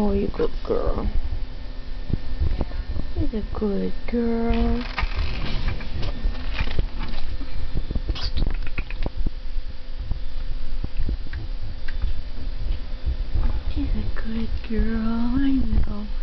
Oh, you good girl. You're a good girl. She's a good girl, I know.